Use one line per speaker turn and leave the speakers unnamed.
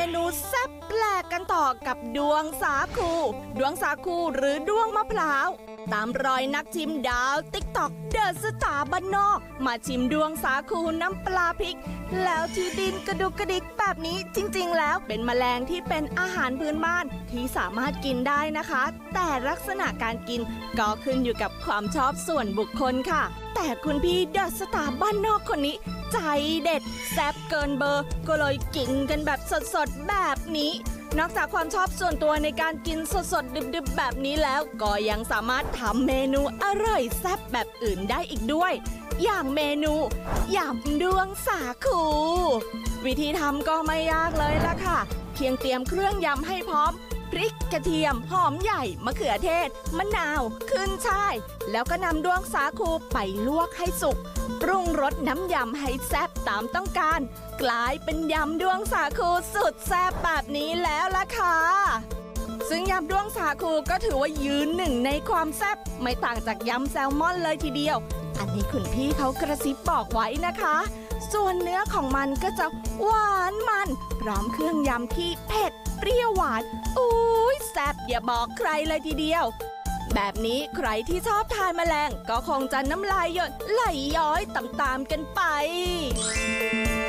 นูแซ่บแปลกกันต่อกับดวงสาคูหรือด้วงมะพร้าวตามรอยนักชิมดาวติ๊กต็อกเดอะสตาร์บ้านนอกมาชิมดวงสาคูน้ำปลาพริกแล้วที่ดินกระดุกกระดิกแบบนี้จริงๆแล้วเป็นแมลงที่เป็นอาหารพื้นบ้านที่สามารถกินได้นะคะแต่ลักษณะการกินก็ขึ้นอยู่กับความชอบส่วนบุคคลค่ะแต่คุณพี่เดอะสตาร์บ้านนอกคนนี้ใจเด็ดแซ่บเกินเบอร์ก็เลยกินกันแบบสดๆแบบนี้นอกจากความชอบส่วนตัวในการกินสดๆดิบๆแบบนี้แล้วก็ยังสามารถทำเมนูอร่อยแซ่บแบบอื่นได้อีกด้วยอย่างเมนูยำดวงสาคูวิธีทำก็ไม่ยากเลยล่ะค่ะเพียงเตรียมเครื่องยำให้พร้อมพริกกระเทียมหอมใหญ่มะเขือเทศมะนาวขึ้นช่ายแล้วก็นำดวงสาคูไปลวกให้สุกปรุงรสน้ำยำให้แซ่บตามต้องการกลายเป็นยำดวงสาคูสุดแซ่บแบบนี้แล้วล่ะค่ะซึ่งยำดวงสาคูก็ถือว่ายืนหนึ่งในความแซ่บไม่ต่างจากยำแซลมอนเลยทีเดียวอันนี้คุณพี่เขากระซิบบอกไว้นะคะส่วนเนื้อของมันก็จะหวานมันพร้อมเครื่องยำที่เผ็ดเปรี้ยวหวานอุ้ยแซ่บอย่าบอกใครเลยทีเดียวแบบนี้ใครที่ชอบทานแมลงก็คงจะน้ำลายหยดไหลย้อยตามๆกันไป